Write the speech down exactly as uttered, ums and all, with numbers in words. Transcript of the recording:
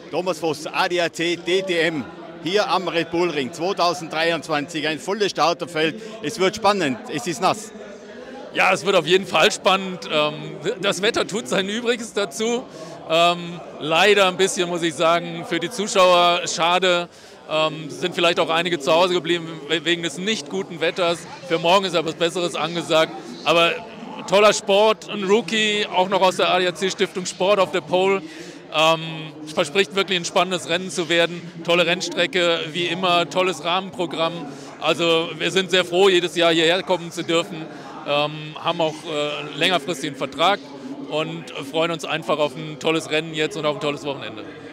Thomas Voss, A D A C D T M, hier am Red Bull Ring zweitausenddreiundzwanzig, ein volles Starterfeld. Es wird spannend, es ist nass. Ja, es wird auf jeden Fall spannend. Das Wetter tut sein Übriges dazu. Leider ein bisschen, muss ich sagen, für die Zuschauer schade. Sind vielleicht auch einige zu Hause geblieben wegen des nicht guten Wetters. Für morgen ist aber was Besseres angesagt. Aber toller Sport, ein Rookie, auch noch aus der A D A C Stiftung Sport auf der Pole. Ähm, verspricht wirklich ein spannendes Rennen zu werden. Tolle Rennstrecke, wie immer, tolles Rahmenprogramm. Also wir sind sehr froh, jedes Jahr hierher kommen zu dürfen. Ähm, haben auch äh, längerfristigen Vertrag und freuen uns einfach auf ein tolles Rennen jetzt und auf ein tolles Wochenende.